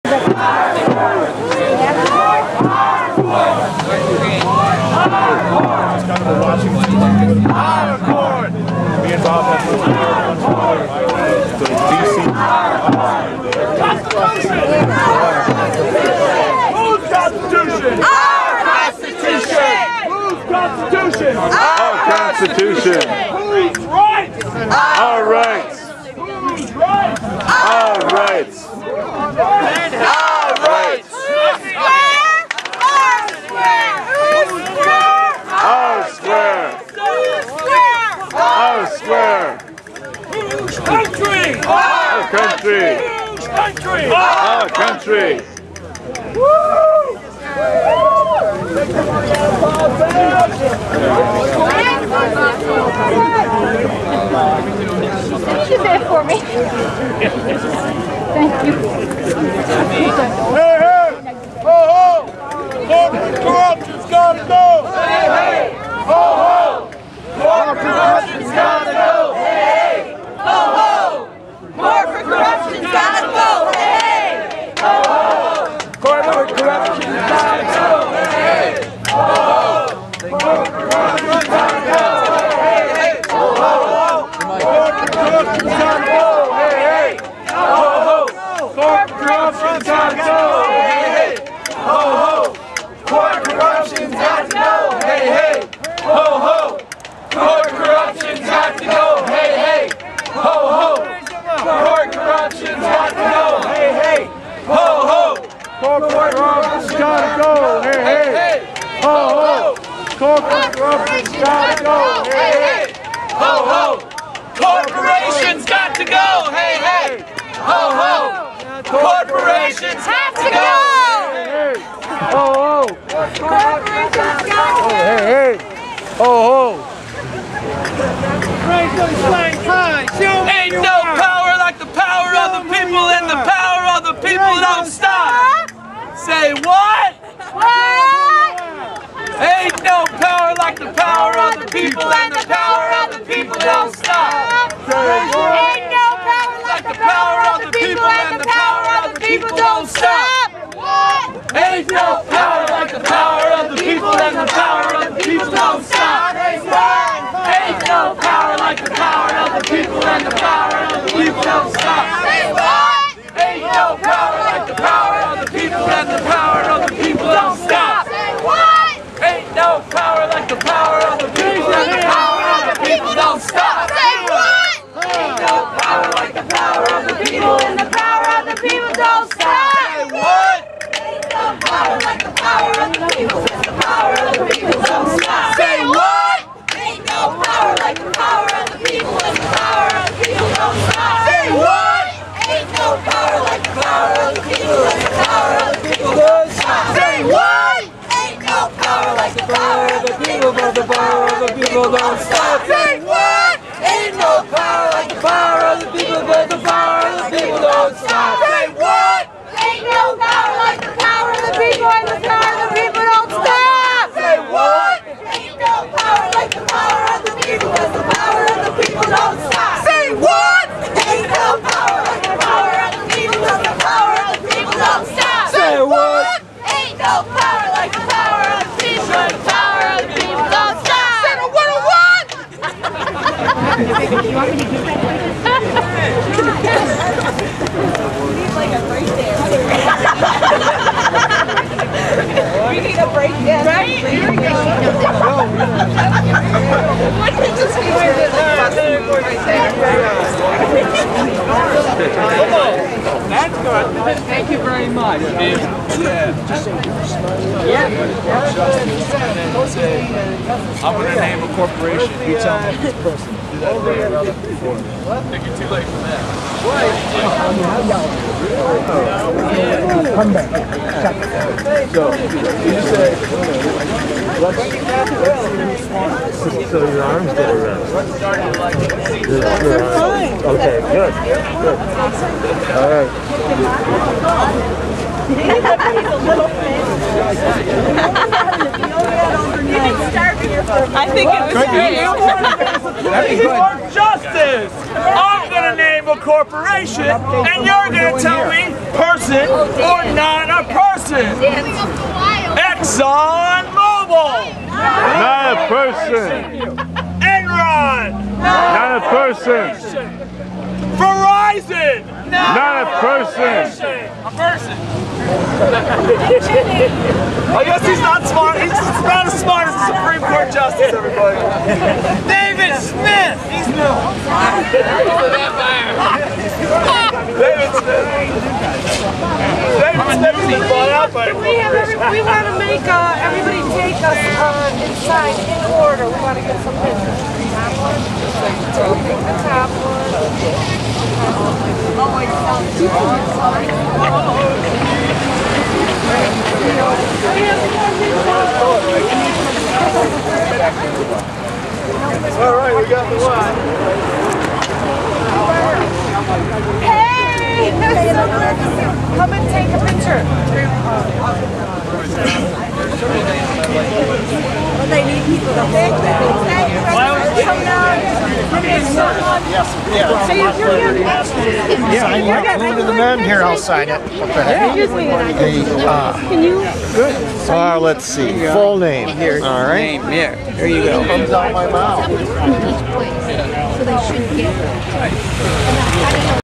Constitution. Who's right? Our rights. Who's right? Our rights. Our rights. Our square. Our square. Whose country? Our country. Whose country? Our country. Can you do that for me? Thank you. Hey, hey! Ho, ho! Corruption's gotta go! Hey, hey! Ho, ho! Corruption's gotta go! Hey, hey! Ho, ho! Corporate corruption's gotta go! Hey, hey! Ho, ho! Corporate corruption's gotta go! Hey, hey! Ho, ho! Corporate corruption's gotta go! Hey, hey! Ho, ho! Corporate corruption's gotta go! Hey, hey! Ho, ho! Corporate corruption's gotta go! Hey, hey! Ho, ho! Court corruption's got to go! Hey, hey! Ho, ho! Court corruption's got to go! Hey, hey! Ho, ho! Court corruption's got to go! Hey, hey! Ho, ho! Court corruption's got to go! Hey, hey! Ho, ho! Court corruption's got to go! Hey, hey! Ho, ho! Corporations got to go! Hey, hey! Ho, ho! Corporations have to go! Hey, hey! Ho, ho! Corporations got to go! Hey, hey! Ho, ho! Ain't no power like the power of the people, and the power of the people don't stop! Say what? What? Ain't no power like the power of the people, and the power of the people don't stop! Ain't no power like the power of the people, and the power of the people don't stop! What? Ain't no power like the power of the people, and the power of the people don't stop! Ain't no power like the power of the people, and the power of the people don't stop! Say what? Ain't no power like the power of the people, and the power of the people don't stop! Say what? Ain't no power like the power of the people, and the power of the people don't stop! Say what? Ain't no power like the power of the people, and the power of the people don't stop! Say what? Ain't no power like the power of the people, and the power of the people don't stop! Say what? Ain't no power like the power of the people, and the power of the people don't stop! Say what? Ain't no power like the power of the people, and the power of the people don't stop! Say what? Ain't no power like the power of the people, but the power of the people don't stop! Say what? Ain't no power like the power of the people, but the power of the people don't stop! Say what? Ain't no power like the power of the people, and the power of the people don't stop! Say what? Ain't no power like the power of the people, and the power of the people don't stop! Say what? Ain't no power like the power of the people, and the power of the people don't stop! Say what? Ain't no power like the power of the people, and the power of the people don't stop! Say the what or what? We need a break dance. Right? Here we go. What did you say? That's good. Thank you very much. I'm going to name a corporation. You tell me this person. Do that for another before. Think you're too late for that. Come back. So, you say, So your arms get around. Okay, good. Good. All right. He's a little fish. You can start here for I think it was great. For justice! I'm gonna name a corporation, and you're gonna tell me person or not a person. Exxon Mobil. Not a person. Enron. Not a person. Verizon. Not a person. A person. I guess he's not smart. He's not as smart as the Supreme Court Justice, everybody. David Smith. He's new. David Smith. David Smith has been bought out by a corporation. We want to make everybody take us inside in order. We want to get some pictures. Take the top one. All right, we got the one. Hey! Come and take a picture. Well, they need people to hold that. Come down. So you're good. Yeah, I need to the men here. I'll sign it. Excuse me. Can you? Good. Let's see. Full name. Here. All right. Name, yeah. There you go. Comes out my mouth. So they should get